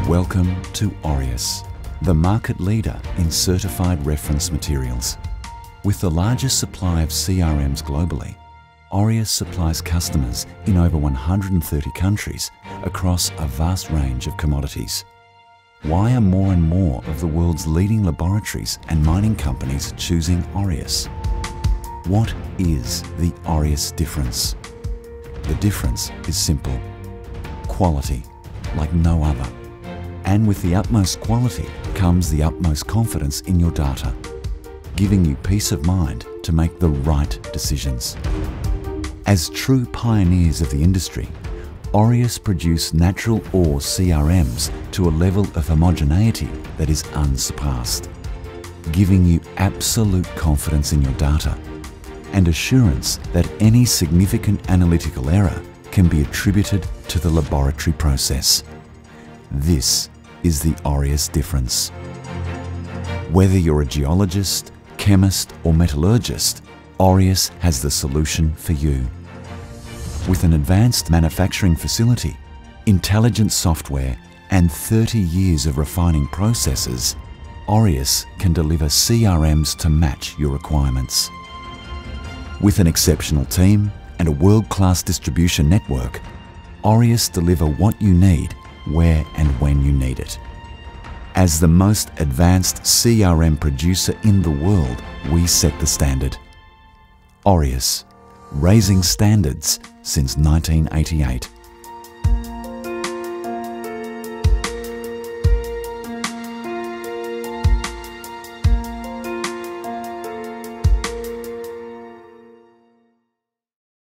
Welcome to OREAS, the market leader in certified reference materials. With the largest supply of CRMs globally, OREAS supplies customers in over 130 countries across a vast range of commodities. Why are more and more of the world's leading laboratories and mining companies choosing OREAS? What is the OREAS difference? The difference is simple. Quality, like no other. And with the utmost quality comes the utmost confidence in your data, giving you peace of mind to make the right decisions. As true pioneers of the industry, OREAS produce natural ore CRMs to a level of homogeneity that is unsurpassed, giving you absolute confidence in your data and assurance that any significant analytical error can be attributed to the laboratory process. This is the OREAS difference. Whether you're a geologist, chemist or metallurgist, OREAS has the solution for you. With an advanced manufacturing facility, intelligent software and 30 years of refining processes, OREAS can deliver CRMs to match your requirements. With an exceptional team and a world-class distribution network, OREAS deliver what you need, where and when you need it. As the most advanced CRM producer in the world, we set the standard. OREAS, raising standards since 1988.